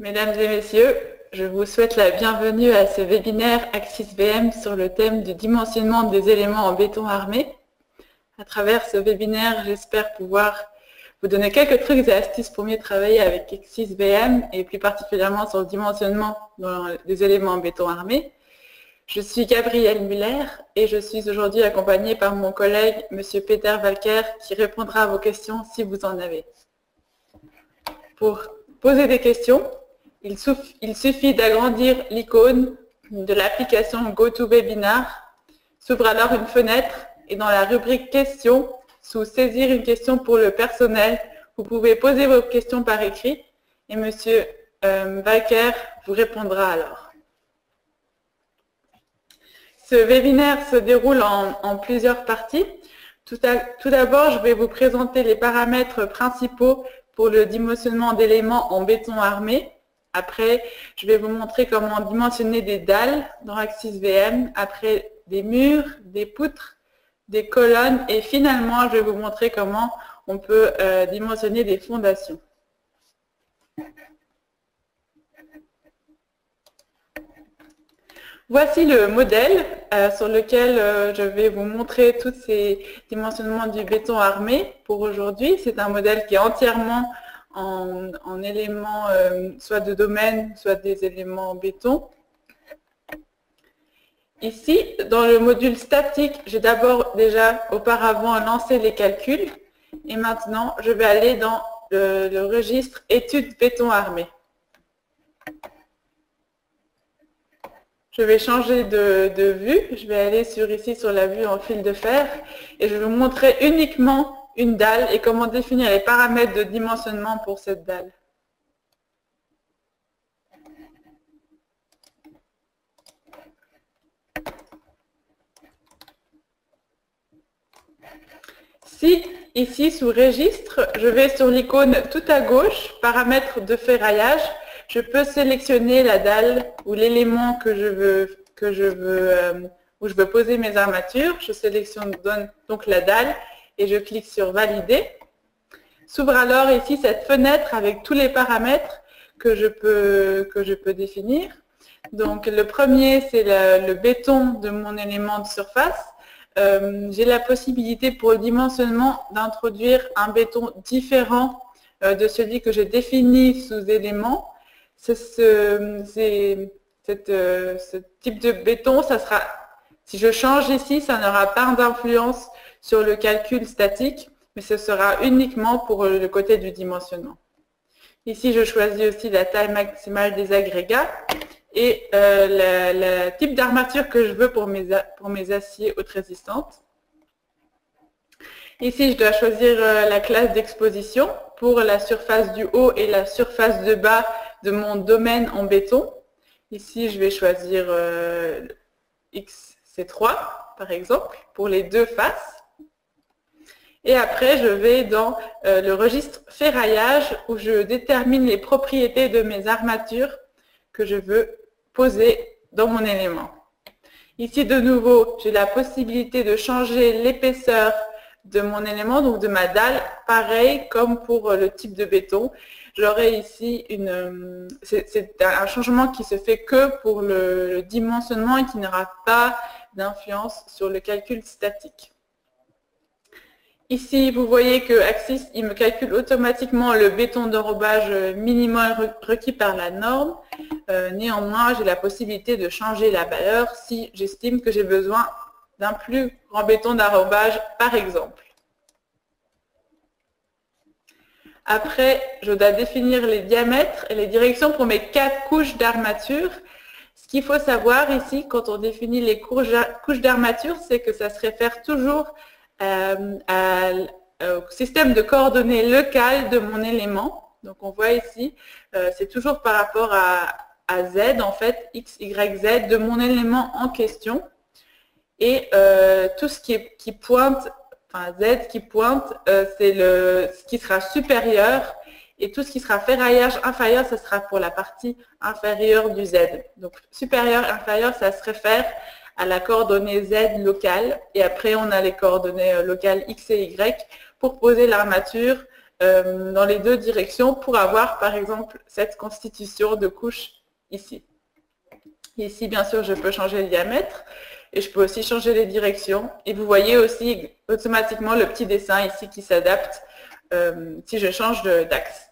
Mesdames et messieurs, je vous souhaite la bienvenue à ce webinaire AXIS-VM sur le thème du dimensionnement des éléments en béton armé. À travers ce webinaire, j'espère pouvoir vous donner quelques trucs et astuces pour mieux travailler avec AXIS-VM et plus particulièrement sur le dimensionnement des éléments en béton armé. Je suis Gabrielle Muller et je suis aujourd'hui accompagnée par mon collègue M. Peter Walker qui répondra à vos questions si vous en avez. Pour poser des questions, il suffit d'agrandir l'icône de l'application GoToWebinar. S'ouvre alors une fenêtre et dans la rubrique questions, sous saisir une question pour le personnel, vous pouvez poser vos questions par écrit et M. Walker vous répondra alors. Ce webinaire se déroule en plusieurs parties. Tout d'abord, je vais vous présenter les paramètres principaux pour le dimensionnement d'éléments en béton armé. Après, je vais vous montrer comment dimensionner des dalles dans AXIS-VM, après des murs, des poutres, des colonnes et finalement, je vais vous montrer comment on peut dimensionner des fondations. Voici le modèle sur lequel je vais vous montrer tous ces dimensionnements du béton armé pour aujourd'hui. C'est un modèle qui est entièrement en éléments soit de domaine, soit des éléments en béton. Ici, dans le module statique, j'ai d'abord déjà auparavant lancé les calculs et maintenant je vais aller dans le registre études béton armé. Je vais changer de vue, je vais aller ici sur la vue en fil de fer et je vais vous montrer uniquement une dalle et comment définir les paramètres de dimensionnement pour cette dalle. Ici, sous registre, je vais sur l'icône tout à gauche, paramètres de ferraillage. Je peux sélectionner la dalle ou l'élément où je veux poser mes armatures. Je sélectionne donc la dalle et je clique sur Valider. S'ouvre alors ici cette fenêtre avec tous les paramètres que je peux définir. Donc le premier, c'est le béton de mon élément de surface. J'ai la possibilité pour le dimensionnement d'introduire un béton différent de celui que j'ai défini sous élément. Ce type de béton, si je change ici, ça n'aura pas d'influence sur le calcul statique, mais ce sera uniquement pour le côté du dimensionnement. Ici, je choisis aussi la taille maximale des agrégats et le type d'armature que je veux pour mes aciers haute résistante. Ici, je dois choisir la classe d'exposition pour la surface du haut et la surface de bas de mon domaine en béton. Ici, je vais choisir XC3, par exemple, pour les deux faces. Et après, je vais dans le registre ferraillage où je détermine les propriétés de mes armatures que je veux poser dans mon élément. Ici, de nouveau, j'ai la possibilité de changer l'épaisseur de mon élément, donc de ma dalle, pareil comme pour le type de béton. J'aurai ici c'est un changement qui se fait que pour le dimensionnement et qui n'aura pas d'influence sur le calcul statique. Ici, vous voyez que AXIS, il me calcule automatiquement le béton d'enrobage minimum requis par la norme. Néanmoins, j'ai la possibilité de changer la valeur si j'estime que j'ai besoin d'un plus grand béton d'enrobage, par exemple. Après, je dois définir les diamètres et les directions pour mes 4 couches d'armature. Ce qu'il faut savoir ici, quand on définit les couches d'armature, c'est que ça se réfère toujours au système de coordonnées locales de mon élément. Donc on voit ici, c'est toujours par rapport à Z, en fait, X, Y, Z de mon élément en question. Et tout ce qui pointe, enfin Z qui pointe, c'est ce qui sera supérieur. Et tout ce qui sera ferraillage inférieur, ce sera pour la partie inférieure du Z. Donc supérieur, inférieur, ça se réfère à la coordonnée Z locale. Et après, on a les coordonnées locales X et Y pour poser l'armature dans les deux directions pour avoir, par exemple, cette constitution de couche ici. Ici, bien sûr, je peux changer le diamètre et je peux aussi changer les directions. Et vous voyez aussi automatiquement le petit dessin ici qui s'adapte si je change d'axe.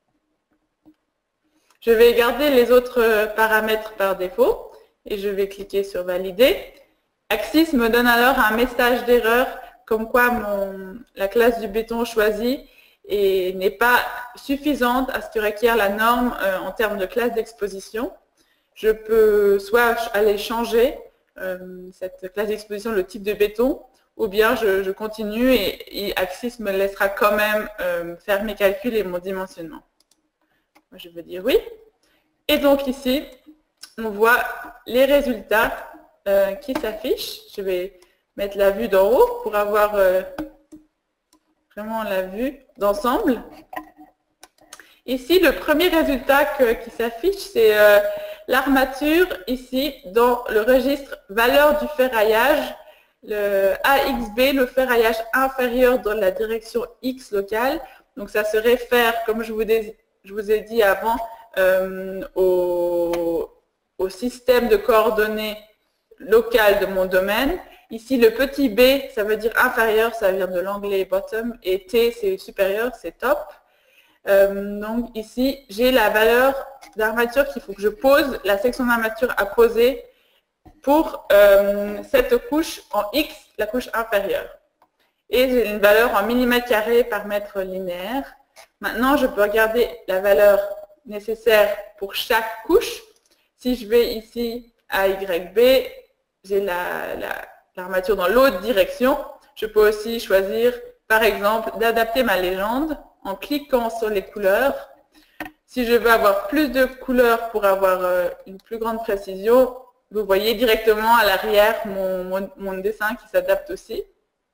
Je vais garder les autres paramètres par défaut et je vais cliquer sur Valider. Axis me donne alors un message d'erreur comme quoi la classe du béton choisie n'est pas suffisante à ce que requiert la norme en termes de classe d'exposition. Je peux soit aller changer cette classe d'exposition, le type de béton, ou bien je continue et Axis me laissera quand même faire mes calculs et mon dimensionnement. Moi, je veux dire oui. Et donc ici, on voit les résultats qui s'affichent. Je vais mettre la vue d'en haut pour avoir vraiment la vue d'ensemble. Ici, le premier résultat qui s'affiche, c'est l'armature ici dans le registre valeur du ferraillage, le AXB, le ferraillage inférieur dans la direction X locale. Donc ça se réfère, comme je vous ai dit avant, au système de coordonnées locales de mon domaine. Ici, le petit b, ça veut dire inférieur, ça vient de l'anglais bottom, et t, c'est supérieur, c'est top. Donc ici, j'ai la valeur d'armature qu'il faut que je pose, la section d'armature à poser pour cette couche en X, la couche inférieure. Et j'ai une valeur en millimètres carrés par mètre linéaire. Maintenant, je peux regarder la valeur nécessaire pour chaque couche. Si je vais ici à YB, j'ai l'armature dans l'autre direction. Je peux aussi choisir, par exemple, d'adapter ma légende en cliquant sur les couleurs. Si je veux avoir plus de couleurs pour avoir une plus grande précision, vous voyez directement à l'arrière mon dessin qui s'adapte aussi.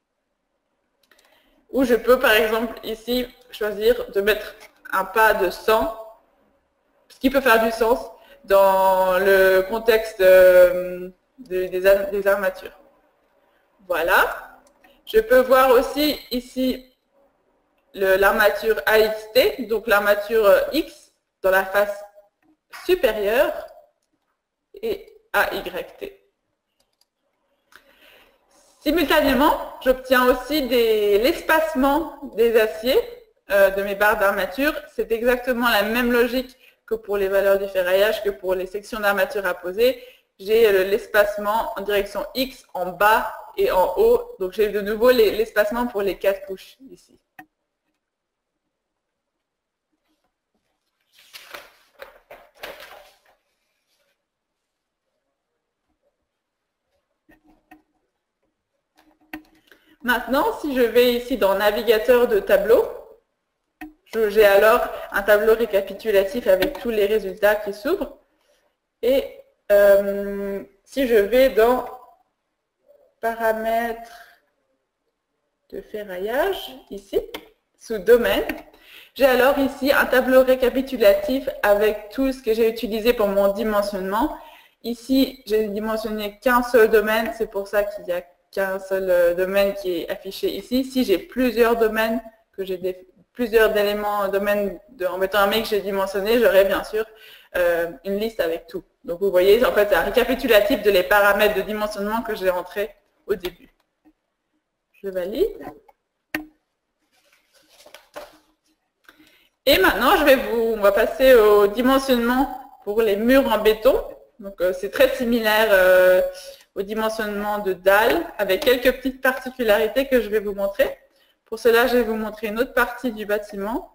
Ou je peux, par exemple, ici, choisir de mettre un pas de 100, ce qui peut faire du sens dans le contexte des armatures. Voilà. Je peux voir aussi ici l'armature AXT, donc l'armature X dans la face supérieure et AYT. Simultanément, j'obtiens aussi l'espacement des aciers de mes barres d'armature. C'est exactement la même logique que pour les valeurs du ferraillage, que pour les sections d'armature à poser. J'ai l'espacement en direction X en bas et en haut. Donc j'ai de nouveau l'espacement pour les 4 couches ici. Maintenant, si je vais ici dans Navigateur de tableau, j'ai alors un tableau récapitulatif avec tous les résultats qui s'ouvrent. Et si je vais dans Paramètres de ferraillage, ici, sous Domaine, j'ai alors ici un tableau récapitulatif avec tout ce que j'ai utilisé pour mon dimensionnement. Ici, j'ai dimensionné qu'un seul domaine, c'est pour ça qu'il n'y a qu'un seul domaine qui est affiché ici. Si j'ai plusieurs domaines, que j'ai plusieurs éléments domaines en béton armé que j'ai dimensionné, j'aurai bien sûr une liste avec tout. Donc vous voyez, en fait, c'est un récapitulatif de les paramètres de dimensionnement que j'ai rentrés au début. Je valide. Et maintenant, on va passer au dimensionnement pour les murs en béton. Donc c'est très similaire au dimensionnement de dalles, avec quelques petites particularités que je vais vous montrer. Pour cela, je vais vous montrer une autre partie du bâtiment.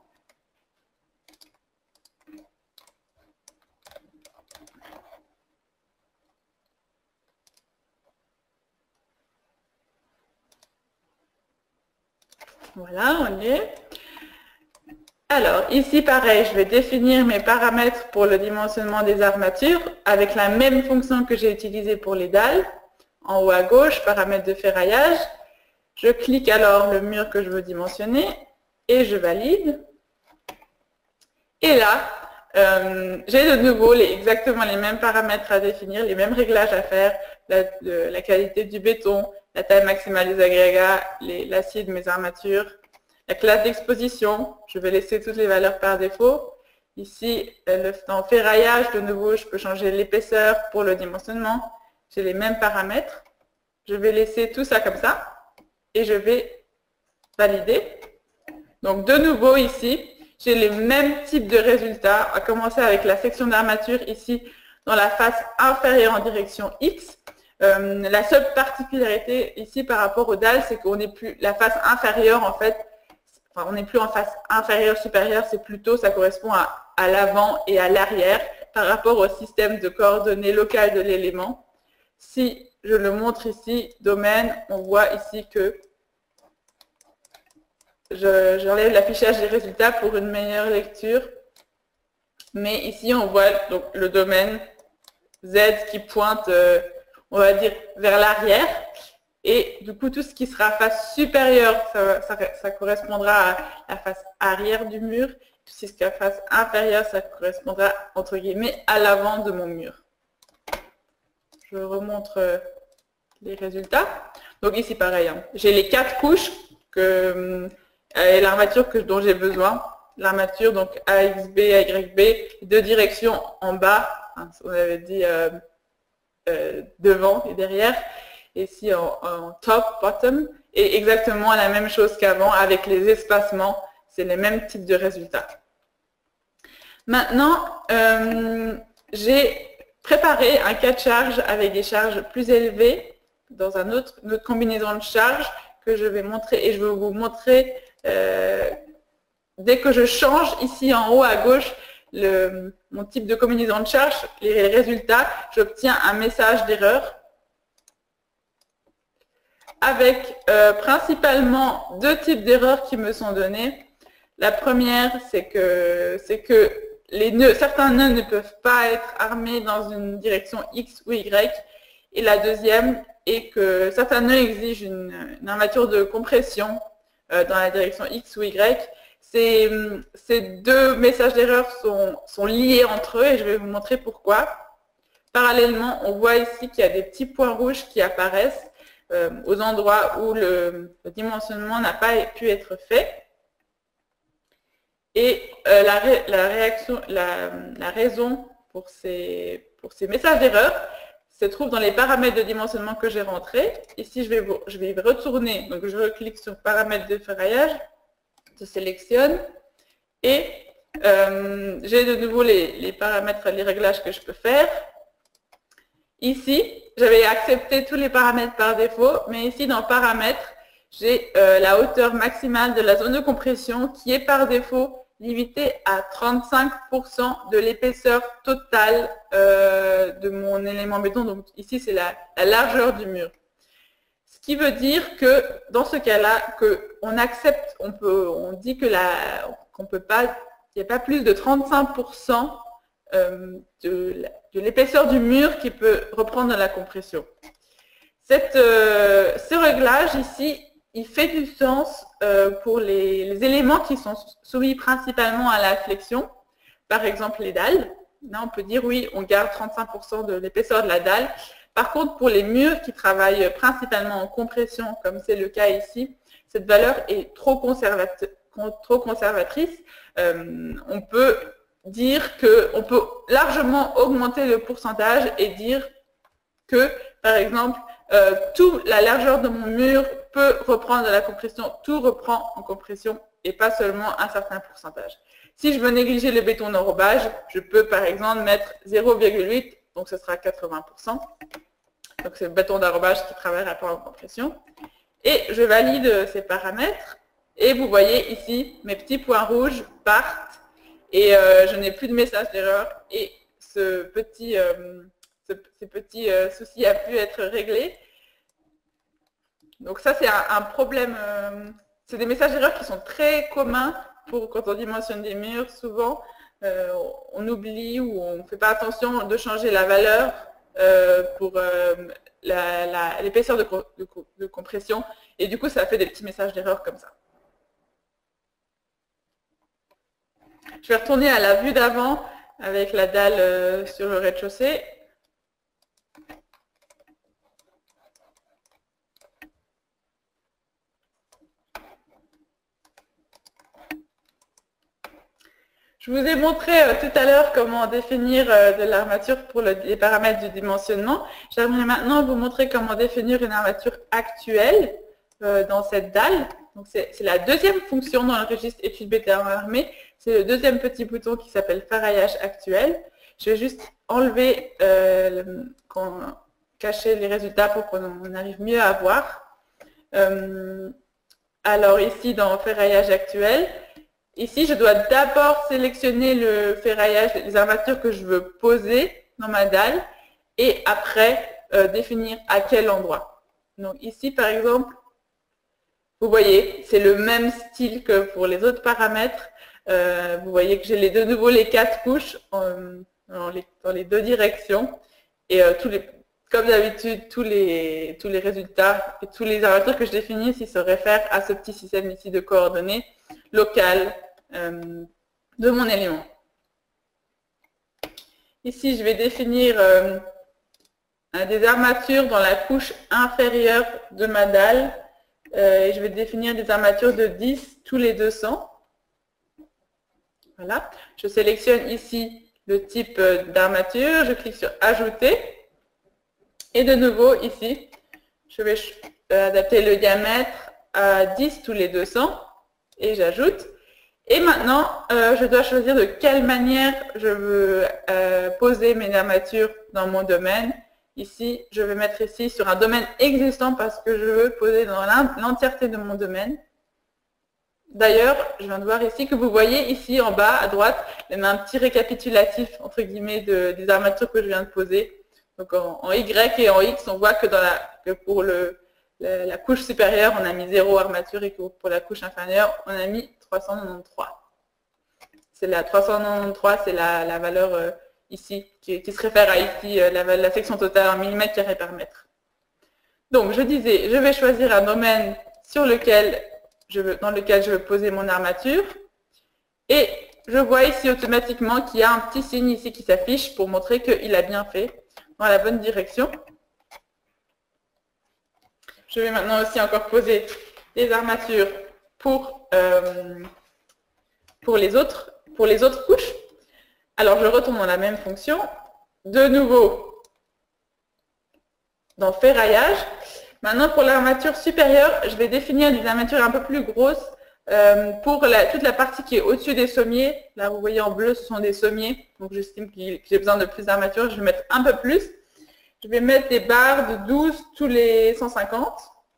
Voilà, on y est. Alors, ici, pareil, je vais définir mes paramètres pour le dimensionnement des armatures avec la même fonction que j'ai utilisée pour les dalles. En haut à gauche, paramètres de ferraillage. Je clique alors le mur que je veux dimensionner et je valide. Et là, j'ai de nouveau exactement les mêmes paramètres à définir, les mêmes réglages à faire, la qualité du béton, la taille maximale des agrégats, l'acier de mes armatures, La classe d'exposition, je vais laisser toutes les valeurs par défaut. Ici, dans ferraillage, de nouveau, je peux changer l'épaisseur pour le dimensionnement. J'ai les mêmes paramètres. Je vais laisser tout ça comme ça et je vais valider. Donc, de nouveau, ici, j'ai les mêmes types de résultats, à commencer avec la section d'armature ici, dans la face inférieure en direction X. La seule particularité ici par rapport aux dalles, c'est qu'on n'est plus la face inférieure, en fait, enfin, on n'est plus en face inférieure, supérieure, c'est plutôt, ça correspond à l'avant et à l'arrière par rapport au système de coordonnées locales de l'élément. Si je le montre ici, domaine, on voit ici que j'enlève l'affichage des résultats pour une meilleure lecture. Mais ici, on voit donc le domaine Z qui pointe, on va dire, vers l'arrière. Et du coup, tout ce qui sera face supérieure, ça correspondra à la face arrière du mur. Tout ce qui est face inférieure, ça correspondra, entre guillemets, à l'avant de mon mur. Je remontre les résultats. Donc ici, pareil, hein, j'ai les 4 couches et l'armature dont j'ai besoin. L'armature, donc AXB, AYB, 2 directions en bas, hein, on avait dit devant et derrière, et ici en top, bottom, et exactement la même chose qu'avant avec les espacements, c'est les mêmes types de résultats. Maintenant, j'ai préparé un cas de charge avec des charges plus élevées dans une autre combinaison de charges que je vais montrer, et je vais vous montrer dès que je change ici en haut à gauche mon type de combinaison de charge, les résultats, j'obtiens un message d'erreur avec principalement 2 types d'erreurs qui me sont donnés. La première, c'est que certains nœuds ne peuvent pas être armés dans une direction X ou Y. Et la deuxième est que certains nœuds exigent une armature de compression dans la direction X ou Y. Ces 2 messages d'erreur sont liés entre eux et je vais vous montrer pourquoi. Parallèlement, on voit ici qu'il y a des petits points rouges qui apparaissent aux endroits où le dimensionnement n'a pas pu être fait. Et la raison pour ces messages d'erreur se trouve dans les paramètres de dimensionnement que j'ai rentrés. Ici, je vais retourner, donc je reclique sur paramètres de ferraillage, je sélectionne et j'ai de nouveau les paramètres, les réglages que je peux faire. Ici, j'avais accepté tous les paramètres par défaut, mais ici dans paramètres, j'ai la hauteur maximale de la zone de compression qui est par défaut limitée à 35% de l'épaisseur totale de mon élément béton. Donc ici, c'est la largeur du mur. Ce qui veut dire que dans ce cas-là, on accepte, on dit que qu'on peut pas, il n'y a pas plus de 35% de l'épaisseur du mur qui peut reprendre la compression. Ce réglage ici, il fait du sens pour les éléments qui sont soumis principalement à la flexion, par exemple les dalles. Là, on peut dire oui, on garde 35% de l'épaisseur de la dalle. Par contre, pour les murs qui travaillent principalement en compression, comme c'est le cas ici, cette valeur est trop conservatrice. On peut dire qu'on peut largement augmenter le pourcentage et dire que, par exemple, toute la largeur de mon mur peut reprendre de la compression, tout reprend en compression et pas seulement un certain pourcentage. Si je veux négliger le béton d'enrobage, je peux par exemple mettre 0,8, donc ce sera 80%. Donc c'est le béton d'enrobage qui travaille à en compression. Et je valide ces paramètres et vous voyez ici, mes petits points rouges partent et je n'ai plus de message d'erreur et ce petit souci a pu être réglé. Donc ça, c'est un problème. C'est des messages d'erreur qui sont très communs quand on dimensionne des murs. Souvent, on oublie ou on ne fait pas attention de changer la valeur pour l'épaisseur de compression. Et du coup, ça fait des petits messages d'erreur comme ça. Je vais retourner à la vue d'avant avec la dalle sur le rez-de-chaussée. Je vous ai montré tout à l'heure comment définir de l'armature pour les paramètres du dimensionnement. J'aimerais maintenant vous montrer comment définir une armature actuelle dans cette dalle. Donc c'est la deuxième fonction dans le registre études béton armé. C'est le deuxième petit bouton qui s'appelle ferraillage actuel. Je vais juste enlever, cacher les résultats pour qu'on arrive mieux à voir. Alors ici dans ferraillage actuel, ici, je dois d'abord sélectionner le ferraillage, les armatures que je veux poser dans ma dalle et après définir à quel endroit. Donc ici, par exemple, vous voyez, c'est le même style que pour les autres paramètres. Vous voyez que j'ai de nouveau les 4 couches dans les deux directions. Et comme d'habitude, tous les résultats et tous les armatures que je définis ici se réfèrent à ce petit système ici de coordonnées locales de mon élément. Ici, je vais définir des armatures dans la couche inférieure de ma dalle. Et je vais définir des armatures de 10 tous les 200. Voilà. Je sélectionne ici le type d'armature. Je clique sur Ajouter. Et de nouveau, ici, je vais adapter le diamètre à 10 tous les 200. Et j'ajoute. Et maintenant, je dois choisir de quelle manière je veux poser mes armatures dans mon domaine. Ici, je vais mettre ici sur un domaine existant parce que je veux poser dans l'entièreté de mon domaine. D'ailleurs, je viens de voir ici que vous voyez ici en bas à droite, il y a un petit récapitulatif entre guillemets des armatures que je viens de poser. Donc en Y et en X, on voit que pour la couche supérieure, on a mis 0 armature et que pour la couche inférieure, on a mis 393. C'est la 393, c'est la valeur ici, qui se réfère à ici, la section totale en millimètres carrés par mètre. Donc, je disais, je vais choisir un domaine dans lequel je veux poser mon armature. Et je vois ici automatiquement qu'il y a un petit signe ici qui s'affiche pour montrer qu'il a bien fait dans la bonne direction. Je vais maintenant aussi encore poser des armatures pour les autres couches. Alors, je retourne dans la même fonction. De nouveau, dans ferraillage. Maintenant, pour l'armature supérieure, je vais définir des armatures un peu plus grosses pour toute la partie qui est au-dessus des sommiers. Là, vous voyez en bleu, ce sont des sommiers. Donc, j'estime que j'ai besoin de plus d'armature. Je vais mettre un peu plus. Je vais mettre des barres de 12 tous les 150.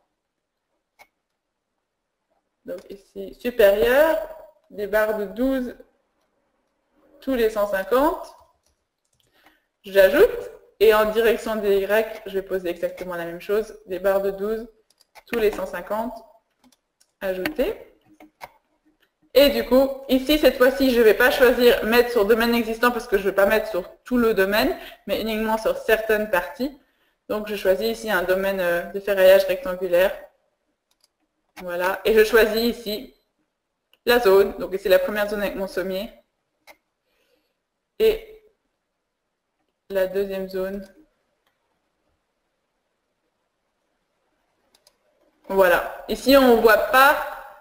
Donc, ici, supérieur, des barres de 12 tous les 150. J'ajoute. Et en direction des Y, je vais poser exactement la même chose. Des barres de 12 tous les 150. Ajouter. Et du coup, ici, cette fois-ci, je ne vais pas choisir mettre sur domaine existant parce que je ne veux pas mettre sur tout le domaine, mais uniquement sur certaines parties. Donc, je choisis ici un domaine de ferraillage rectangulaire. Voilà. Et je choisis ici la zone. Donc, c'est la première zone avec mon sommier. Et la deuxième zone. Voilà. Ici, on ne voit pas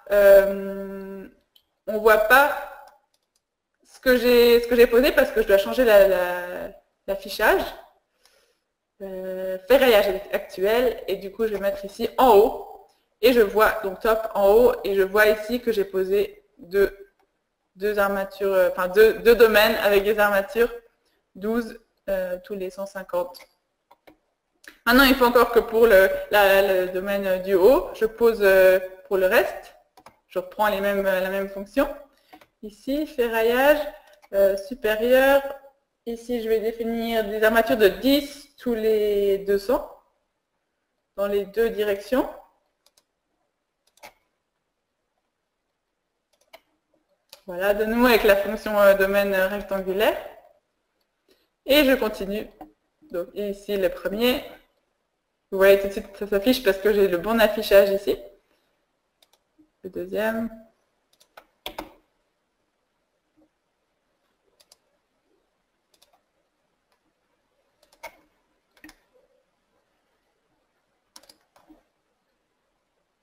ce que j'ai posé parce que je dois changer l'affichage. Ferraillage actuel. Et du coup, je vais mettre ici en haut. Et je vois, donc top en haut, et je vois ici que j'ai posé deux armatures, enfin deux domaines avec des armatures 12 tous les 150. Maintenant, il faut encore que pour le domaine du haut, je pose pour le reste. Je reprends la même fonction. Ici, ferraillage supérieur. Ici, je vais définir des armatures de 10 tous les 200 dans les deux directions. Voilà, de nouveau avec la fonction domaine rectangulaire. Et je continue. Donc ici, le premier. Vous voyez tout de suite, ça s'affiche parce que j'ai le bon affichage ici. Le deuxième.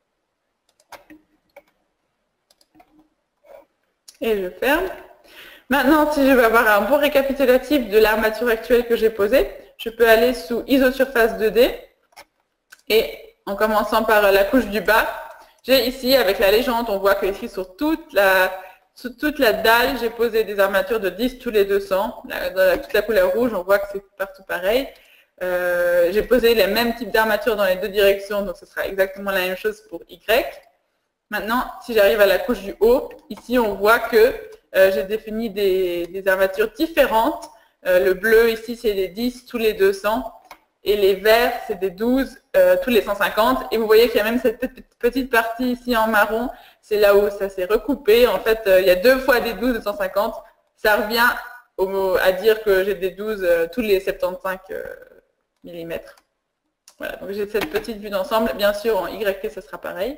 Et je ferme. Maintenant, si je veux avoir un bon récapitulatif de l'armature actuelle que j'ai posée, je peux aller sous Isosurface 2D et en commençant par la couche du bas, j'ai ici avec la légende, on voit que ici sur toute la dalle, j'ai posé des armatures de 10 tous les 200. Dans toute la couleur rouge, on voit que c'est partout pareil. J'ai posé les mêmes types d'armatures dans les deux directions, donc ce sera exactement la même chose pour Y. Maintenant, si j'arrive à la couche du haut, ici on voit que j'ai défini des armatures différentes. Le bleu ici, c'est des 10 tous les 200. Et les verts, c'est des 12 tous les 150. Et vous voyez qu'il y a même cette petite partie ici en marron. C'est là où ça s'est recoupé. En fait, il y a 2 fois des 12 de 150. Ça revient à dire que j'ai des 12 tous les 75 mm. Voilà, donc j'ai cette petite vue d'ensemble. Bien sûr, en YT, ce sera pareil.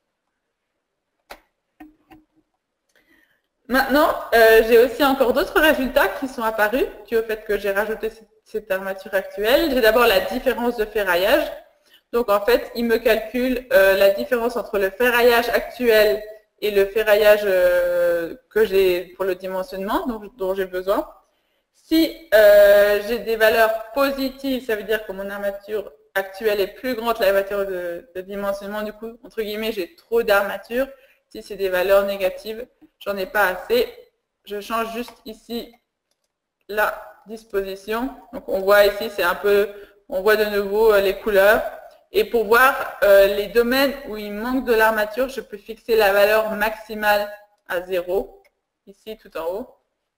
Maintenant, j'ai aussi encore d'autres résultats qui sont apparus, dû au fait que j'ai rajouté cette armature actuelle. J'ai d'abord la différence de ferraillage. Donc en fait, il me calcule la différence entre le ferraillage actuel et le ferraillage que j'ai pour le dimensionnement dont j'ai besoin. Si j'ai des valeurs positives, ça veut dire que mon armature actuelle est plus grande que l'armature de dimensionnement. Du coup, entre guillemets, j'ai trop d'armature. Si c'est des valeurs négatives, j'en ai pas assez. Je change juste ici la disposition. Donc on voit ici, c'est un peu, on voit de nouveau les couleurs. Et pour voir les domaines où il manque de l'armature, je peux fixer la valeur maximale à 0, ici tout en haut.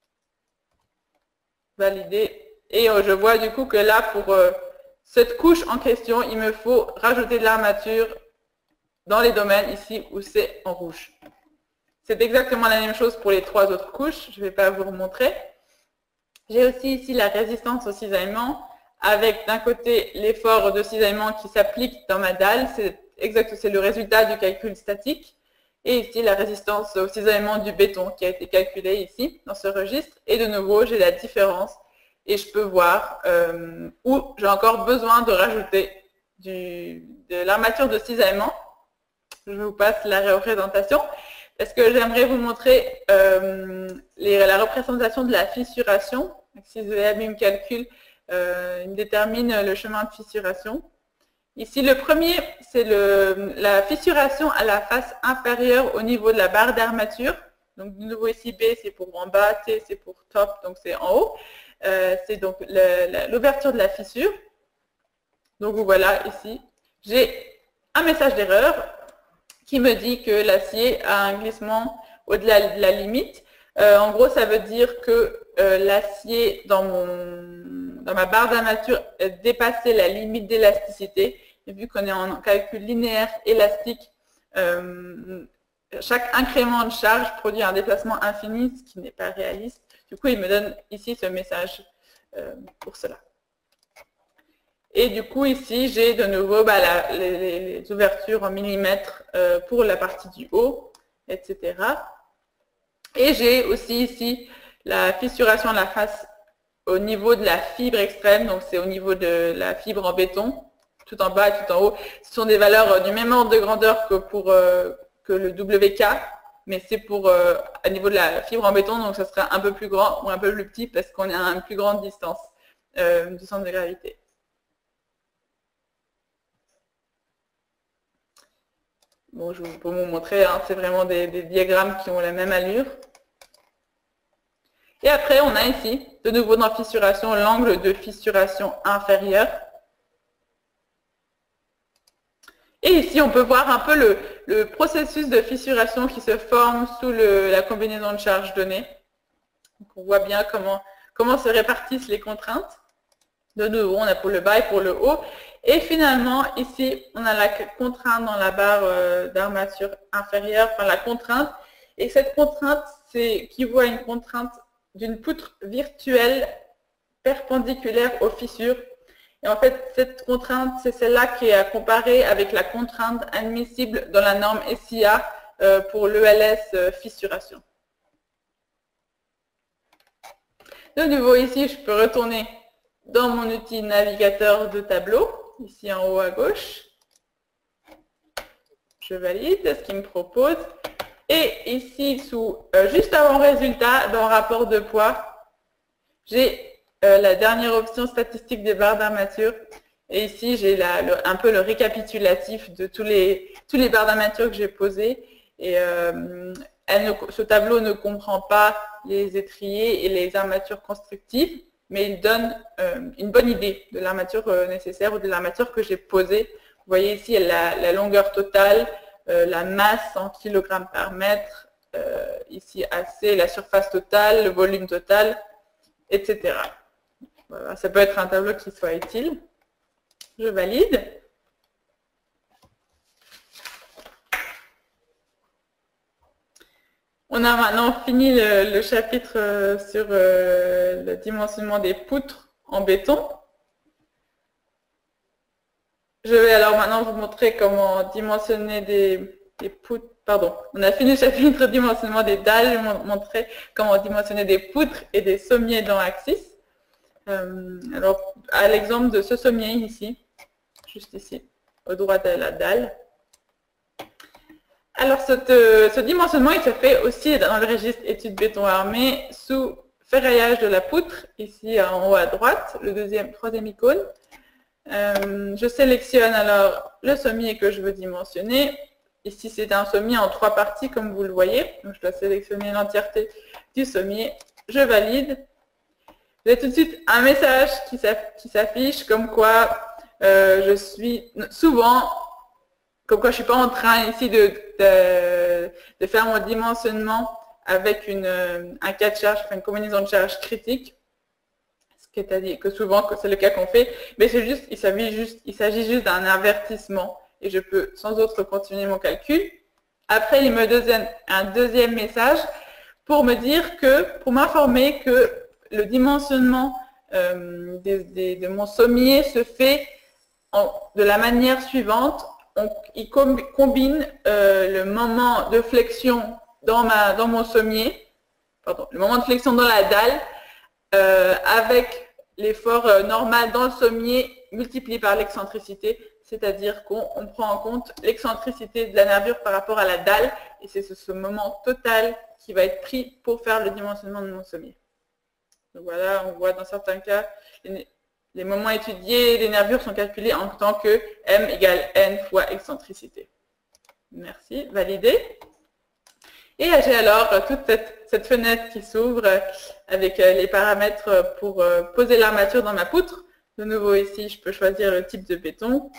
Valider. Et je vois du coup que là, pour cette couche en question, il me faut rajouter de l'armature dans les domaines ici où c'est en rouge. C'est exactement la même chose pour les 3 autres couches. Je ne vais pas vous remontrer. J'ai aussi ici la résistance au cisaillement avec d'un côté l'effort de cisaillement qui s'applique dans ma dalle. C'est le résultat du calcul statique. Et ici la résistance au cisaillement du béton qui a été calculée ici dans ce registre. Et de nouveau, j'ai la différence et je peux voir où j'ai encore besoin de rajouter de l'armature de cisaillement. Je vous passe la représentation parce que j'aimerais vous montrer la représentation de la fissuration. Si vous avez un calcul, il détermine le chemin de fissuration. Ici, le premier, c'est la fissuration à la face inférieure au niveau de la barre d'armature. Donc, de nouveau ici, B, c'est pour en bas, T, c'est pour top, donc c'est en haut. C'est donc l'ouverture de la fissure. Donc, voilà, ici, j'ai un message d'erreur qui me dit que l'acier a un glissement au-delà de la limite. En gros, ça veut dire que l'acier dans ma barre d'armature dépassait la limite d'élasticité. Et vu qu'on est en calcul linéaire élastique, chaque incrément de charge produit un déplacement infini, ce qui n'est pas réaliste. Du coup, il me donne ici ce message pour cela. Et du coup, ici, j'ai de nouveau les ouvertures en millimètres pour la partie du haut, etc. Et j'ai aussi ici la fissuration de la face au niveau de la fibre extrême, donc c'est au niveau de la fibre en béton, tout en bas et tout en haut. Ce sont des valeurs du même ordre de grandeur que le WK, mais c'est à niveau de la fibre en béton, donc ça sera un peu plus grand ou un peu plus petit parce qu'on est à une plus grande distance du centre de gravité. Bon, je peux vous montrer, hein, c'est vraiment des diagrammes qui ont la même allure. Et après, on a ici, de nouveau dans fissuration, l'angle de fissuration inférieur. Et ici, on peut voir un peu le processus de fissuration qui se forme sous la combinaison de charges données. Donc, on voit bien comment se répartissent les contraintes. De nouveau, on a pour le bas et pour le haut. Et finalement, ici, on a la contrainte dans la barre d'armature inférieure, enfin la contrainte. Et cette contrainte, c'est équivaut à une contrainte d'une poutre virtuelle perpendiculaire aux fissures. Et en fait, cette contrainte, c'est celle-là qui est à comparer avec la contrainte admissible dans la norme SIA pour l'ELS fissuration. De nouveau, ici, je peux retourner dans mon outil navigateur de tableau, ici en haut à gauche. Je valide ce qu'il me propose. Et ici, juste avant résultat, dans rapport de poids, j'ai la dernière option statistique des barres d'armature. Et ici, j'ai un peu le récapitulatif de tous les barres d'armature que j'ai posées. Et ce tableau ne comprend pas les étriers et les armatures constructives, mais il donne une bonne idée de l'armature nécessaire ou de l'armature que j'ai posée. Vous voyez ici la longueur totale, la masse en kilogrammes par mètre, ici AC, la surface totale, le volume total, etc. Voilà, ça peut être un tableau qui soit utile. Je valide. On a maintenant fini le chapitre sur le dimensionnement des poutres en béton. Je vais alors maintenant vous montrer comment dimensionner des poutres. Pardon, on a fini le chapitre dimensionnement des dalles. Je vais vous montrer comment dimensionner des poutres et des sommiers dans Axis. Alors, à l'exemple de ce sommier ici, juste ici, au droit de la dalle. Alors, ce dimensionnement, il se fait aussi dans le registre études béton armé sous ferraillage de la poutre, ici en haut à droite, le troisième icône. Je sélectionne alors le sommier que je veux dimensionner. Ici, c'est un sommier en 3 parties, comme vous le voyez. Donc, je dois sélectionner l'entièreté du sommier. Je valide. Vous avez tout de suite un message qui s'affiche comme quoi je suis souvent, comme quoi je ne suis pas en train ici de faire mon dimensionnement avec un cas de charge, une combinaison de charge critique. C'est-à-dire que souvent, c'est le cas qu'on fait, mais c'est juste, il s'agit juste d'un avertissement et je peux sans autre continuer mon calcul. Après, il me donne un deuxième message pour m'informer que le dimensionnement de mon sommier se fait de la manière suivante. Il combine le moment de flexion dans mon sommier, pardon, le moment de flexion dans la dalle, avec l'effort normal dans le sommier multiplié par l'excentricité, c'est-à-dire qu'on prend en compte l'excentricité de la nervure par rapport à la dalle, et c'est ce moment total qui va être pris pour faire le dimensionnement de mon sommier. Donc voilà, on voit dans certains cas, les moments étudiés, les nervures sont calculées en tant que M égale N fois excentricité. Merci, validé. Et j'ai alors toute cette fenêtre qui s'ouvre avec les paramètres pour poser l'armature dans ma poutre. De nouveau ici, je peux choisir le type de béton.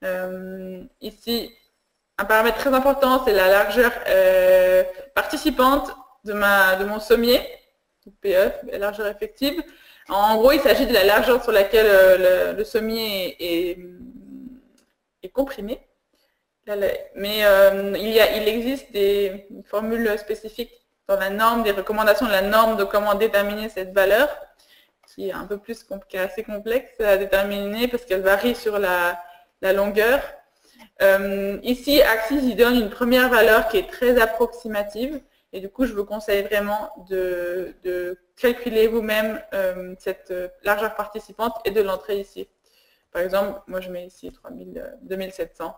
Ici, un paramètre très important, c'est la largeur participante de mon sommier, PE, largeur effective. En gros, il s'agit de la largeur sur laquelle le sommier est comprimé. Mais il existe des formules spécifiques dans la norme, des recommandations de la norme de comment déterminer cette valeur, qui est un peu plus assez complexe à déterminer parce qu'elle varie sur la longueur. Ici, Axis, il donne une première valeur qui est très approximative, et du coup, je vous conseille vraiment de calculer vous-même cette largeur participante et de l'entrer ici. Par exemple, moi je mets ici 2700.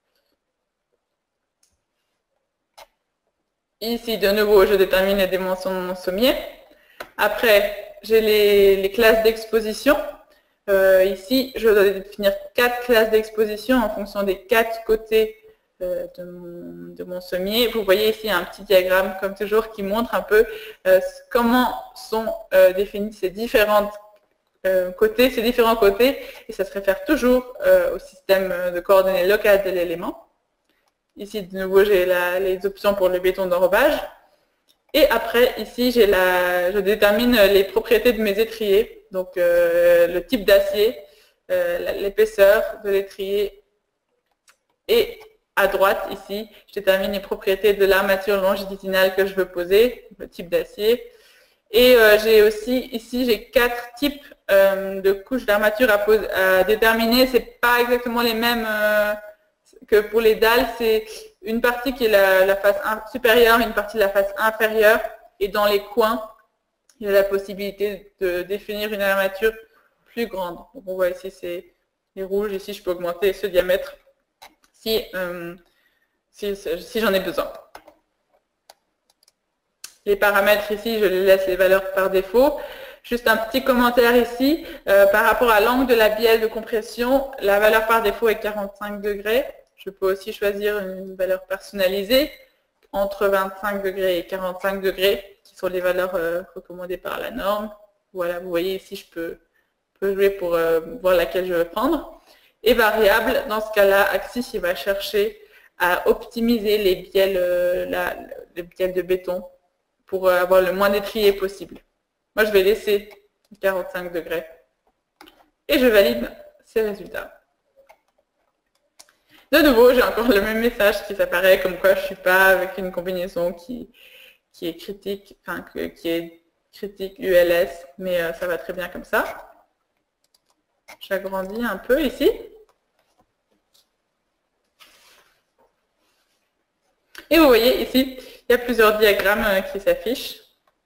Ici, de nouveau, je détermine les dimensions de mon sommier. Après, j'ai les classes d'exposition. Ici, je dois définir 4 classes d'exposition en fonction des 4 côtés de mon sommier. Vous voyez ici un petit diagramme, comme toujours, qui montre un peu comment sont définis ces différents côtés, et ça se réfère toujours au système de coordonnées locales de l'élément. Ici, de nouveau, j'ai les options pour le béton d'enrobage. Et après, ici, je détermine les propriétés de mes étriers, donc le type d'acier, l'épaisseur de l'étrier. Et à droite, ici, je détermine les propriétés de l'armature longitudinale que je veux poser, le type d'acier. Et j'ai aussi, ici, j'ai 4 types de couches d'armature à déterminer. Ce n'est pas exactement les mêmes que pour les dalles. C'est une partie qui est la face supérieure, une partie de la face inférieure. Et dans les coins, il y a la possibilité de définir une armature plus grande. Donc on voit ici, c'est les rouges. Ici, je peux augmenter ce diamètre si j'en ai besoin. Les paramètres ici, je les laisse les valeurs par défaut. Juste un petit commentaire ici, par rapport à l'angle de la bielle de compression, la valeur par défaut est 45 degrés. Je peux aussi choisir une valeur personnalisée entre 25 degrés et 45 degrés, qui sont les valeurs recommandées par la norme. Voilà, vous voyez ici, je peux jouer pour voir laquelle je veux prendre. Et variable, dans ce cas-là, Axis, il va chercher à optimiser les bielles de béton pour avoir le moins d'étriers possible. Moi, je vais laisser 45 degrés. Et je valide ces résultats. De nouveau, j'ai encore le même message qui s'apparaît, comme quoi je ne suis pas avec une combinaison qui est critique, enfin, qui est critique ULS, mais ça va très bien comme ça. J'agrandis un peu ici. Et vous voyez ici, il y a plusieurs diagrammes qui s'affichent.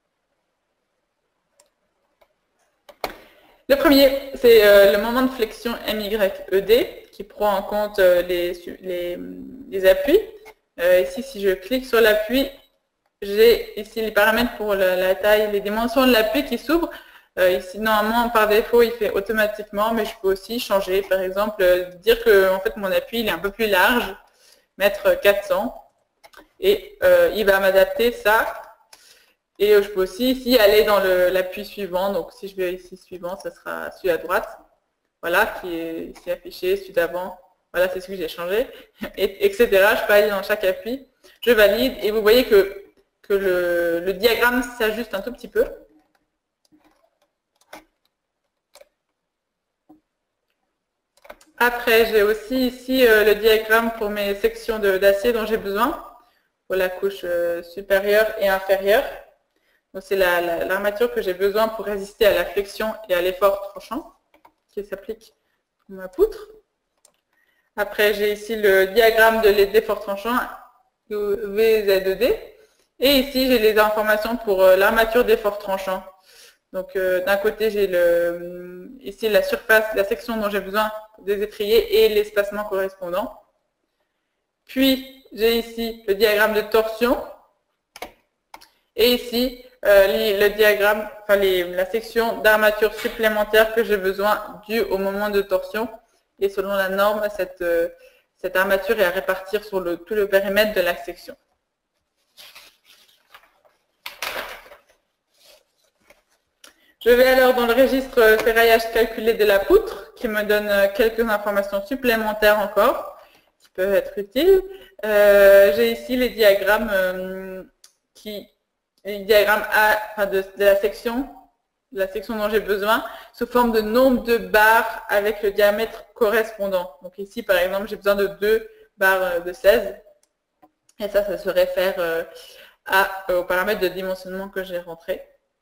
Le premier, c'est le moment de flexion MYED qui prend en compte les appuis. Ici, si je clique sur l'appui, j'ai ici les paramètres pour la taille, les dimensions de l'appui qui s'ouvrent. Ici, normalement, par défaut, il fait automatiquement, mais je peux aussi changer. Par exemple, dire que en fait, mon appui il est un peu plus large, mettre 400, et il va m'adapter ça. Et je peux aussi ici aller dans l'appui suivant. Donc si je vais ici suivant, ce sera celui à droite. Voilà, qui est ici affiché, celui d'avant. Voilà, c'est celui que j'ai changé, etc. Je peux aller dans chaque appui. Je valide et vous voyez que le diagramme s'ajuste un tout petit peu. Après, j'ai aussi ici le diagramme pour mes sections d'acier dont j'ai besoin, pour la couche supérieure et inférieure. Donc c'est l'armature que j'ai besoin pour résister à la flexion et à l'effort tranchant qui s'applique sur ma poutre. Après, j'ai ici le diagramme d'effort tranchant VZ2D. Et ici, j'ai les informations pour l'armature d'effort tranchant. Donc d'un côté, j'ai ici la surface, la section dont j'ai besoin des étriers et l'espacement correspondant. Puis, j'ai ici le diagramme de torsion. Et ici, le diagramme, enfin la section d'armature supplémentaire que j'ai besoin due au moment de torsion. Et selon la norme, cette armature est à répartir sur tout le périmètre de la section. Je vais alors dans le registre ferraillage calculé de la poutre, qui me donne quelques informations supplémentaires encore, qui peuvent être utiles. J'ai ici les diagrammes de la section dont j'ai besoin, sous forme de nombre de barres avec le diamètre correspondant. Donc ici, par exemple, j'ai besoin de 2 barres de 16. Et ça se réfère au paramètre de dimensionnement que j'ai rentré.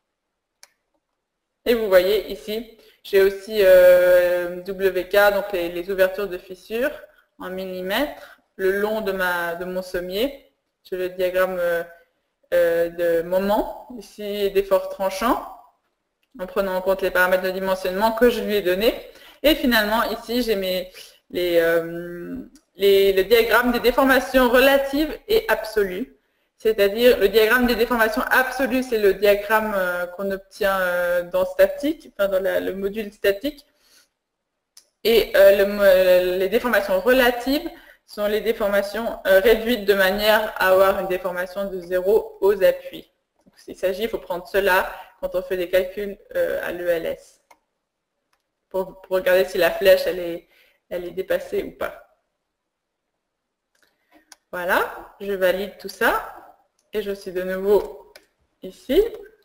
Et vous voyez ici, j'ai aussi WK, donc les ouvertures de fissures en millimètres, le long de mon sommier. J'ai le diagramme de moment, ici d'effort tranchant, en prenant en compte les paramètres de dimensionnement que je lui ai donnés. Et finalement, ici, j'ai le diagramme des déformations relatives et absolues. C'est-à-dire, le diagramme des déformations absolues, c'est le diagramme qu'on obtient dans statique, enfin dans le module statique. Et les déformations relatives sont les déformations réduites de manière à avoir une déformation de 0 aux appuis. Il faut prendre cela quand on fait des calculs à l'ELS, pour regarder si la flèche elle est dépassée ou pas. Voilà, je valide tout ça. Et je suis de nouveau ici.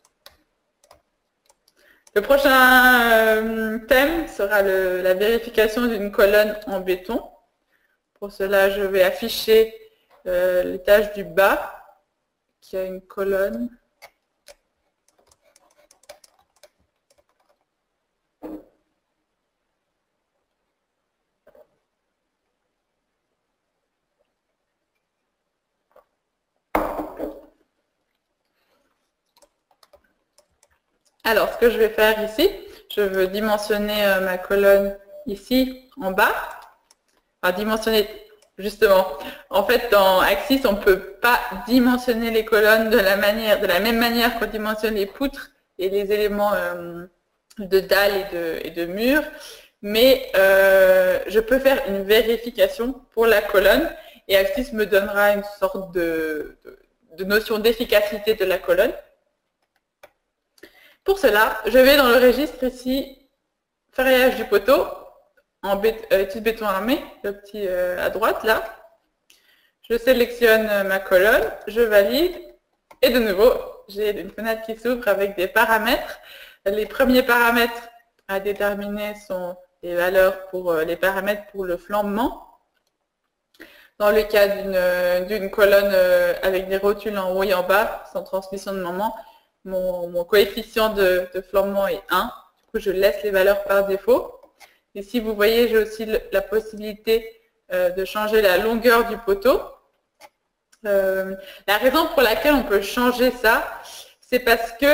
Le prochain thème sera la vérification d'une colonne en béton. Pour cela, je vais afficher l'étage du bas qui a une colonne. Alors, ce que je vais faire ici, je veux dimensionner ma colonne ici, en bas. Enfin, dimensionner, Justement, en fait, dans Axis, on ne peut pas dimensionner les colonnes de la même manière qu'on dimensionne les poutres et les éléments de dalles et de murs, mais je peux faire une vérification pour la colonne et Axis me donnera une sorte de notion d'efficacité de la colonne. Pour cela, je vais dans le registre ici, ferraillage du poteau, en étude béton armé, le petit à droite là. Je sélectionne ma colonne, je valide, et de nouveau, j'ai une fenêtre qui s'ouvre avec des paramètres. Les premiers paramètres à déterminer sont les valeurs pour les paramètres pour le flambement. Dans le cas d'une colonne avec des rotules en haut et en bas, sans transmission de moment, mon coefficient de flambement est 1. Du coup, je laisse les valeurs par défaut. Ici, vous voyez, j'ai aussi la possibilité de changer la longueur du poteau. La raison pour laquelle on peut changer ça, c'est parce que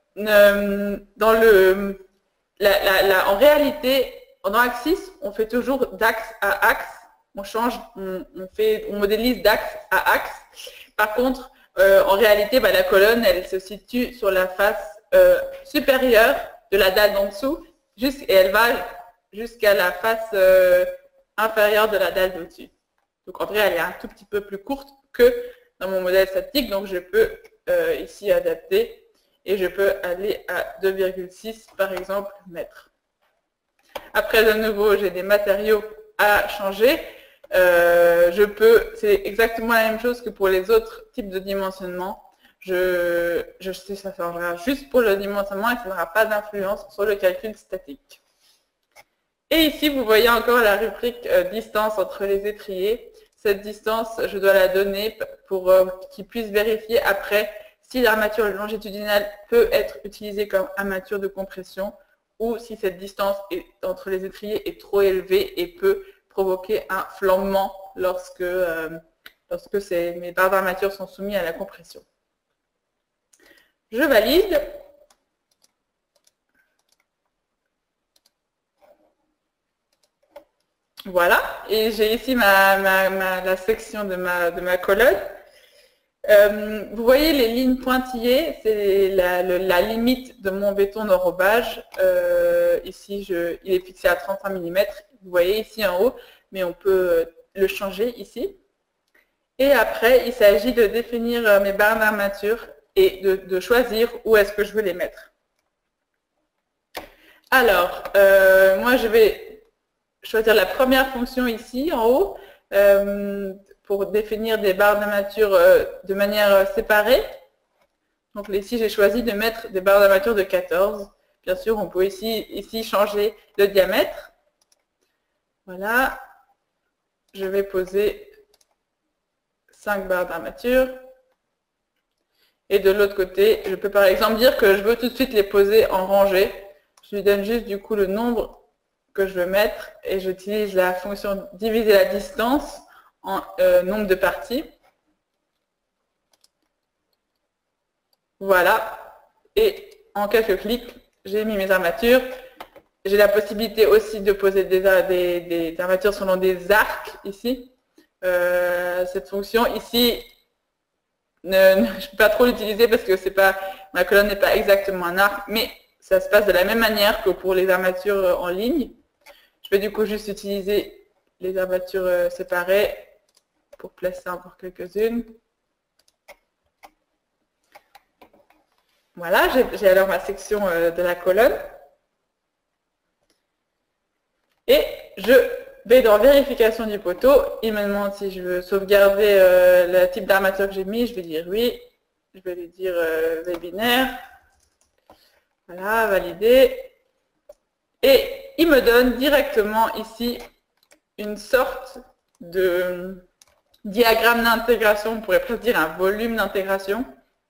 en réalité, dans Axis, on fait toujours d'axe à axe. On change, on modélise d'axe à axe. Par contre, en réalité, la colonne, elle se situe sur la face supérieure de la dalle d'en dessous, et elle va jusqu'à la face inférieure de la dalle d'au-dessus. Donc en vrai, elle est un tout petit peu plus courte que dans mon modèle statique. Donc je peux ici adapter et je peux aller à 2,6 par exemple mètres. Après, de nouveau, j'ai des matériaux à changer. C'est exactement la même chose que pour les autres types de dimensionnement. Je sais, ça changera juste pour le dimensionnement et ça n'aura pas d'influence sur le calcul statique. Et ici, vous voyez encore la rubrique distance entre les étriers. Cette distance, je dois la donner pour qu'ils puissent vérifier après si l'armature longitudinale peut être utilisée comme armature de compression ou si cette distance entre les étriers est trop élevée et peut provoquer un flambement lorsque mes barres d'armature sont soumises à la compression. Je valide. Voilà, et j'ai ici la section de ma colonne. Vous voyez les lignes pointillées, c'est la limite de mon béton d'enrobage. Ici, il est fixé à 35 mm. Vous voyez ici en haut, mais on peut le changer ici. Et après, il s'agit de définir mes barres d'armature et de choisir où est-ce que je veux les mettre. Alors, moi, je vais choisir la première fonction ici, en haut, pour définir des barres d'armature de manière séparée. Donc ici, j'ai choisi de mettre des barres d'armature de 14. Bien sûr, on peut ici changer le diamètre. Voilà. Je vais poser 5 barres d'armature. Et de l'autre côté, je peux par exemple dire que je veux tout de suite les poser en rangée. Je lui donne juste du coup le nombre que je veux mettre et j'utilise la fonction diviser la distance en nombre de parties. Voilà. Et en quelques clics, j'ai mis mes armatures. J'ai la possibilité aussi de poser des armatures selon des arcs ici. Cette fonction ici, je ne peux pas trop l'utiliser parce que ma colonne n'est pas exactement un arc, mais ça se passe de la même manière que pour les armatures en ligne. Je vais du coup juste utiliser les armatures séparées pour placer encore quelques-unes. Voilà, j'ai alors ma section de la colonne. Et je vais dans vérification du poteau. Il me demande si je veux sauvegarder le type d'armature que j'ai mis. Je vais dire oui. Je vais lui dire webinaire. Voilà, valider. Et il me donne directement ici une sorte de diagramme d'intégration, on pourrait presque dire un volume d'intégration,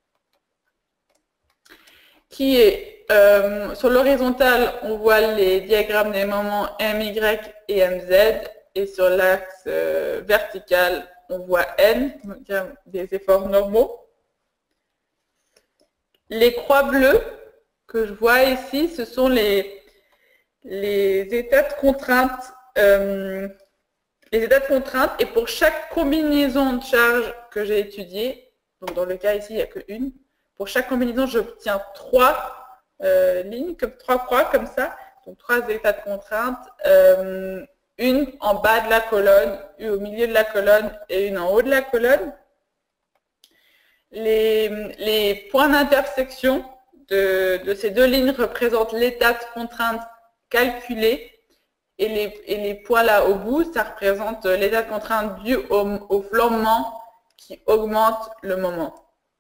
qui est sur l'horizontale, on voit les diagrammes des moments MY et MZ, et sur l'axe vertical, on voit N, des efforts normaux. Les croix bleues que je vois ici, ce sont les états de contrainte les états de contrainte, et pour chaque combinaison de charges que j'ai étudiée, donc dans le cas ici, il n'y a qu'une, pour chaque combinaison, j'obtiens 3 lignes, comme 3 croix comme ça, donc 3 états de contrainte, une en bas de la colonne, une au milieu de la colonne et une en haut de la colonne. Les points d'intersection de ces deux lignes représentent l'état de contrainte calculé, et les points là au bout, ça représente l'état de contrainte dû au flambement qui augmente le moment.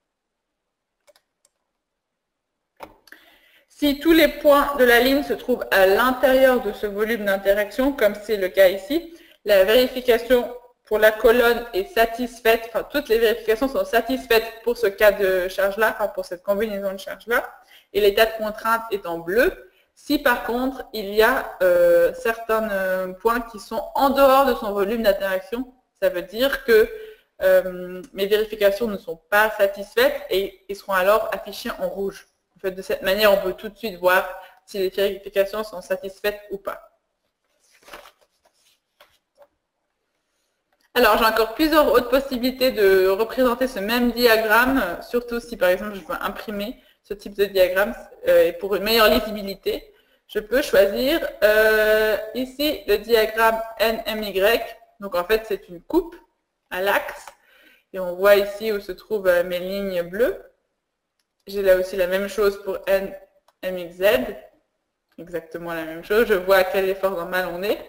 Si tous les points de la ligne se trouvent à l'intérieur de ce volume d'interaction, comme c'est le cas ici, la vérification pour la colonne est satisfaite, enfin toutes les vérifications sont satisfaites pour ce cas de charge-là, enfin pour cette combinaison de charge-là, et l'état de contrainte est en bleu. Si par contre, il y a certains points qui sont en dehors de son volume d'interaction, ça veut dire que mes vérifications ne sont pas satisfaites et ils seront alors affichés en rouge. En fait, de cette manière, on peut tout de suite voir si les vérifications sont satisfaites ou pas. Alors, j'ai encore plusieurs autres possibilités de représenter ce même diagramme, surtout si, par exemple, je veux imprimer ce type de diagramme et pour une meilleure lisibilité. Je peux choisir ici le diagramme NMY. Donc, en fait, c'est une coupe à l'axe. Et on voit ici où se trouvent mes lignes bleues. J'ai là aussi la même chose pour NMXZ. Exactement la même chose. Je vois à quel effort normal on est.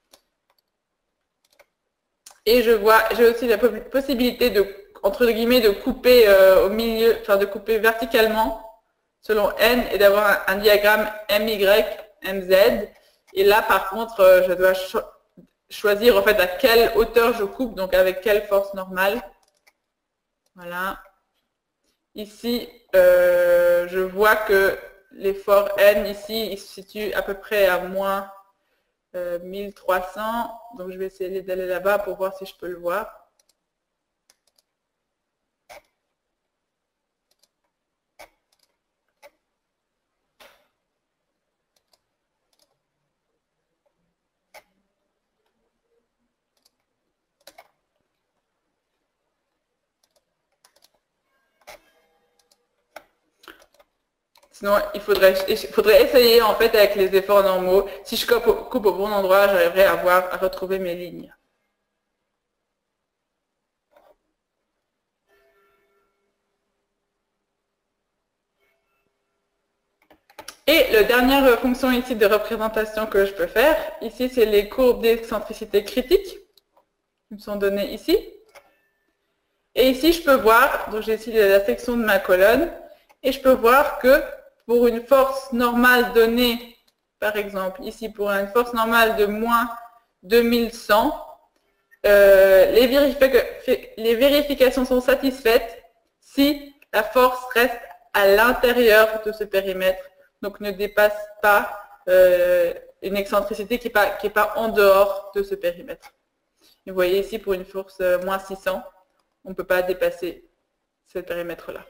Et j'ai aussi la possibilité de, entre guillemets, de couper au milieu, enfin de couper verticalement selon N et d'avoir un diagramme MY, MZ. Et là, par contre, je dois choisir en fait à quelle hauteur je coupe, donc avec quelle force normale. Voilà. Ici, je vois que l'effort N ici, il se situe à peu près à moins 1300, donc je vais essayer d'aller là-bas pour voir si je peux le voir. Sinon, il faudrait essayer en fait avec les efforts normaux. Si je coupe au bon endroit, j'arriverai à retrouver mes lignes. Et la dernière fonction ici de représentation que je peux faire, ici c'est les courbes d'excentricité critiques qui me sont données ici. Et ici je peux voir, donc j'ai ici la section de ma colonne, et je peux voir que pour une force normale donnée, par exemple, ici pour une force normale de moins 2100, les vérifications sont satisfaites si la force reste à l'intérieur de ce périmètre, donc ne dépasse pas une excentricité qui n'est pas en dehors de ce périmètre. Et vous voyez ici, pour une force moins 600, on ne peut pas dépasser ce périmètre-là.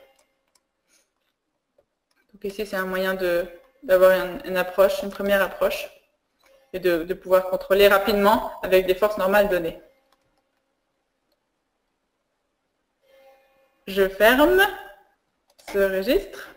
Donc ici, c'est un moyen d'avoir une première approche, et de pouvoir contrôler rapidement avec des forces normales données. Je ferme ce registre.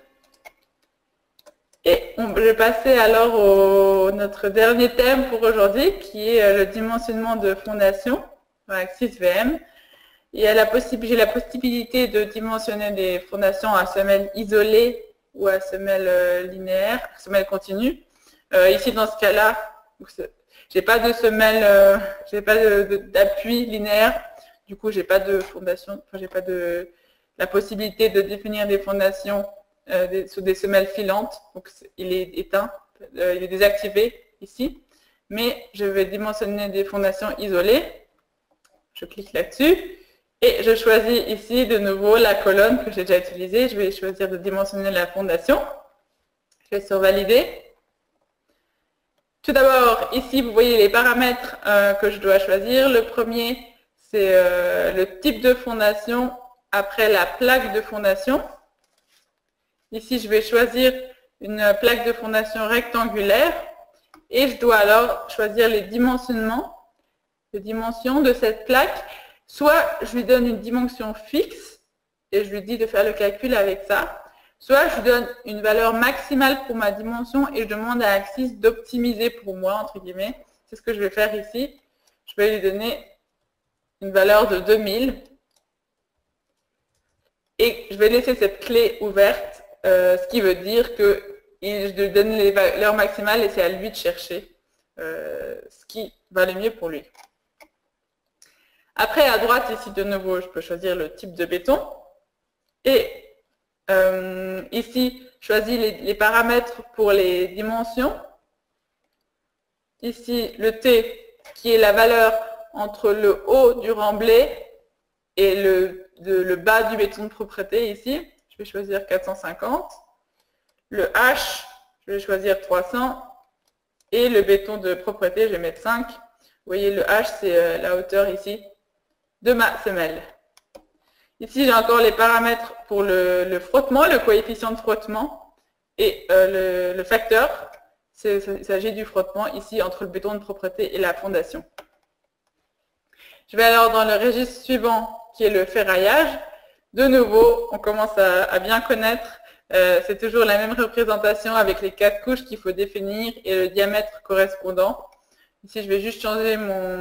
Et je vais passer alors notre dernier thème pour aujourd'hui, qui est le dimensionnement de fondation dans AXIS-VM. Et j'ai la possibilité de dimensionner des fondations à semelle isolée ou à semelle linéaire, semelle continue. Ici, dans ce cas-là, j'ai pas de semelle, j'ai pas d'appui linéaire. Du coup, j'ai pas de fondation, enfin, j'ai pas la possibilité de définir des fondations sous des semelles filantes. Donc, il est éteint, il est désactivé ici. Mais je vais dimensionner des fondations isolées. Je clique là-dessus. Et je choisis ici de nouveau la colonne que j'ai déjà utilisée. Je vais choisir de dimensionner la fondation. Je vais sur Valider. Tout d'abord, ici, vous voyez les paramètres que je dois choisir. Le premier, c'est le type de fondation après la plaque de fondation. Ici, je vais choisir une plaque de fondation rectangulaire et je dois alors choisir les dimensionnements. de dimension de cette plaque. Soit je lui donne une dimension fixe et je lui dis de faire le calcul avec ça. Soit je lui donne une valeur maximale pour ma dimension et je demande à Axis d'optimiser pour moi, entre guillemets. C'est ce que je vais faire ici. Je vais lui donner une valeur de 2000. Et je vais laisser cette clé ouverte, ce qui veut dire que je lui donne les valeurs maximales et c'est à lui de chercher ce qui va le mieux pour lui. Après, à droite, ici, de nouveau, je peux choisir le type de béton. Et ici, je choisis les paramètres pour les dimensions. Ici, le T, qui est la valeur entre le haut du remblai et le bas du béton de propreté, ici. Je vais choisir 450. Le H, je vais choisir 300. Et le béton de propreté, je vais mettre 5. Vous voyez, le H, c'est la hauteur ici de ma semelle. Ici, j'ai encore les paramètres pour le frottement, le coefficient de frottement et le facteur. Il s'agit du frottement ici entre le béton de propreté et la fondation. Je vais alors dans le registre suivant qui est le ferraillage. De nouveau, on commence à bien connaître. C'est toujours la même représentation avec les 4 couches qu'il faut définir et le diamètre correspondant. Ici, je vais juste changer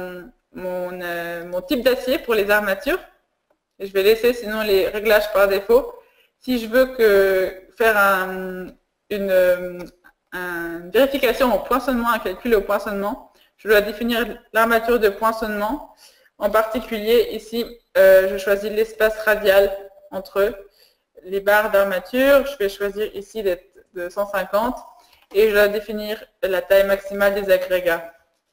mon type d'acier pour les armatures. Et je vais laisser sinon les réglages par défaut. Si je veux faire une vérification au poinçonnement, un calcul au poinçonnement, je dois définir l'armature de poinçonnement. En particulier, ici, je choisis l'espace radial entre les barres d'armature. Je vais choisir ici d'être de 150 et je dois définir la taille maximale des agrégats.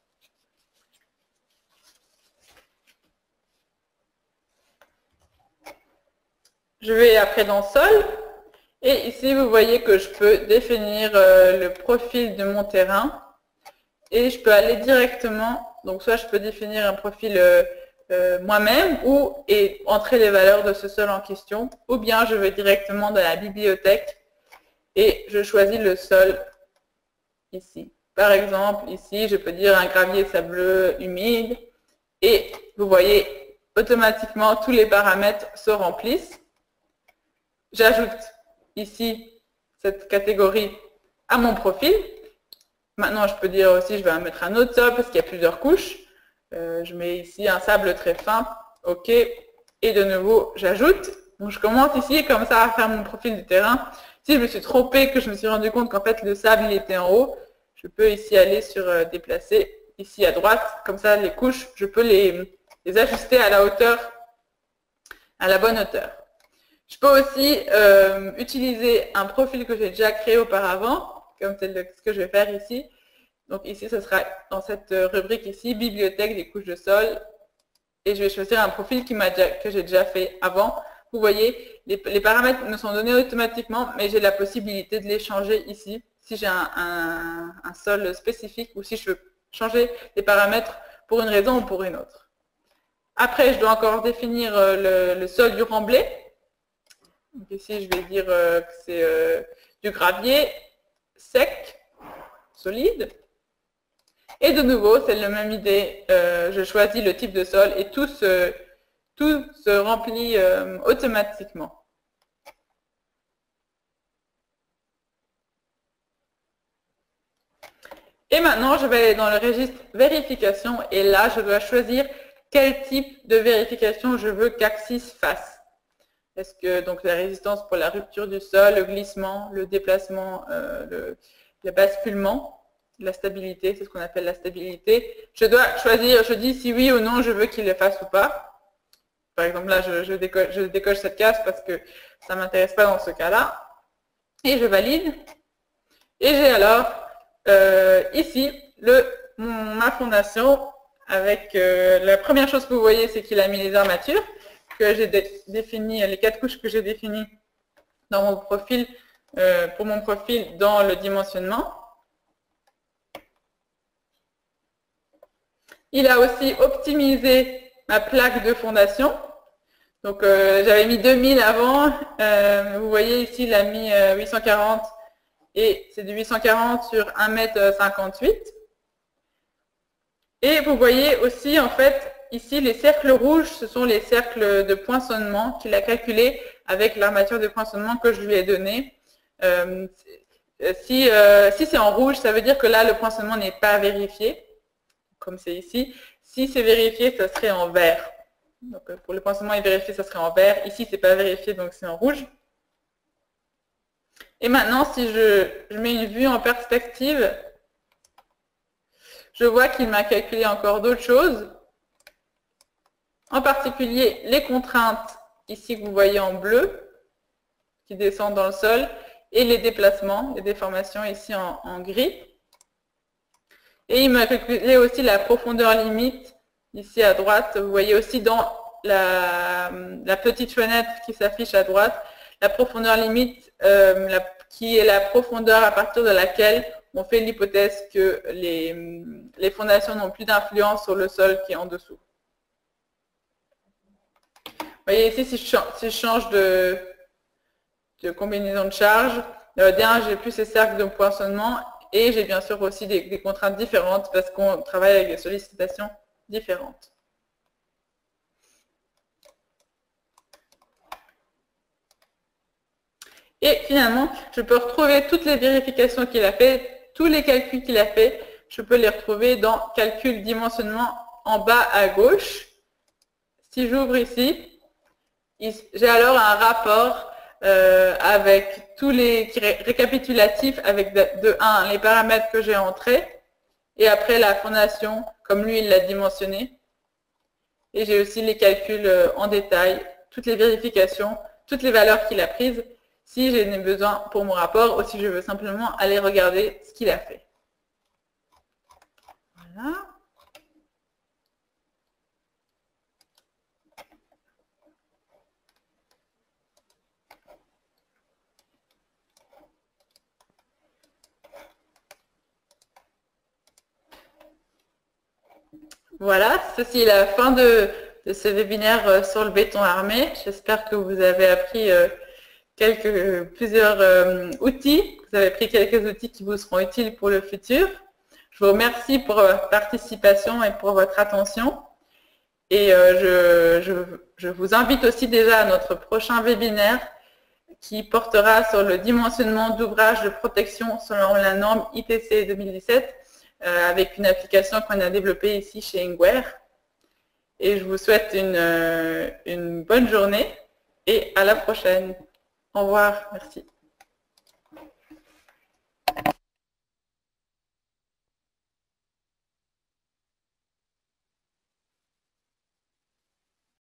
Je vais après dans Sol, et ici vous voyez que je peux définir le profil de mon terrain, et je peux aller directement, donc soit je peux définir un profil moi-même, et entrer les valeurs de ce sol en question, ou bien je vais directement dans la bibliothèque, et je choisis le sol ici. Par exemple, ici, je peux dire un gravier sableux humide, et vous voyez, automatiquement, tous les paramètres se remplissent. J'ajoute ici cette catégorie à mon profil. Maintenant, je peux dire aussi, je vais mettre un autre sol parce qu'il y a plusieurs couches. Je mets ici un sable très fin. OK. Et de nouveau, j'ajoute. Donc, je commence ici comme ça à faire mon profil du terrain. Si je me suis trompée, que je me suis rendu compte qu'en fait, le sable il était en haut, je peux ici aller sur déplacer, ici à droite. Comme ça, les couches, je peux les ajuster à la hauteur, à la bonne hauteur. Je peux aussi utiliser un profil que j'ai déjà créé auparavant, comme c'est ce que je vais faire ici. Donc ici, ce sera dans cette rubrique ici, bibliothèque des couches de sol. Et je vais choisir un profil que j'ai déjà fait avant. Vous voyez, les paramètres me sont donnés automatiquement, mais j'ai la possibilité de les changer ici, si j'ai un sol spécifique ou si je veux changer les paramètres pour une raison ou pour une autre. Après, je dois encore définir le sol du remblai. Donc ici, je vais dire que c'est du gravier sec, solide. Et de nouveau, c'est la même idée. Je choisis le type de sol et tout se remplit automatiquement. Et maintenant, je vais aller dans le registre vérification et là, je dois choisir quel type de vérification je veux qu'Axis fasse. Est-ce que donc la résistance pour la rupture du sol, le glissement, le déplacement, le basculement, la stabilité, c'est ce qu'on appelle la stabilité. Je dois choisir, je dis si oui ou non je veux qu'il le fasse ou pas. Par exemple là, je décoche cette case parce que ça ne m'intéresse pas dans ce cas-là. Et je valide. Et j'ai alors ici ma fondation avec la première chose que vous voyez, c'est qu'il a mis les armatures. Que j'ai défini, les 4 couches que j'ai définies dans mon profil, pour mon profil dans le dimensionnement. Il a aussi optimisé ma plaque de fondation. Donc j'avais mis 2000 avant, vous voyez ici il a mis 840 et c'est du 840 sur 1,58 m. Et vous voyez aussi, en fait, ici, les cercles rouges, ce sont les cercles de poinçonnement qu'il a calculés avec l'armature de poinçonnement que je lui ai donnée. Si c'est en rouge, ça veut dire que là, le poinçonnement n'est pas vérifié, comme c'est ici. Si c'est vérifié, ça serait en vert. Donc, pour le poinçonnement est vérifié, ça serait en vert. Ici, c'est pas vérifié, donc c'est en rouge. Et maintenant, si je mets une vue en perspective, je vois qu'il m'a calculé encore d'autres choses. En particulier, les contraintes, ici que vous voyez en bleu, qui descendent dans le sol, et les déplacements, les déformations ici en gris. Et il m'a calculé aussi la profondeur limite, ici à droite. Vous voyez aussi dans la petite fenêtre qui s'affiche à droite, la profondeur limite, qui est la profondeur à partir de laquelle on fait l'hypothèse que les fondations n'ont plus d'influence sur le sol qui est en dessous. Vous voyez ici, si je change de combinaison de charge, j'ai plus ces cercles de poinçonnement et j'ai bien sûr aussi des contraintes différentes parce qu'on travaille avec des sollicitations différentes. Et finalement, je peux retrouver toutes les vérifications qu'il a fait, tous les calculs qu'il a fait, je peux les retrouver dans calcul dimensionnement en bas à gauche. Si j'ouvre ici, j'ai alors un rapport avec tous les récapitulatifs avec de 1 les paramètres que j'ai entrés et après la fondation comme lui il l'a dimensionné. Et j'ai aussi les calculs en détail, toutes les vérifications, toutes les valeurs qu'il a prises si j'en ai besoin pour mon rapport ou si je veux simplement aller regarder ce qu'il a fait. Voilà. Voilà, ceci est la fin de ce webinaire sur le béton armé. J'espère que vous avez appris plusieurs outils. Vous avez pris quelques outils qui vous seront utiles pour le futur. Je vous remercie pour votre participation et pour votre attention. Et je vous invite aussi déjà à notre prochain webinaire qui portera sur le dimensionnement d'ouvrages de protection selon la norme ITC 2017 avec une application qu'on a développée ici chez Ingwer. Et je vous souhaite une bonne journée et à la prochaine. Au revoir. Merci.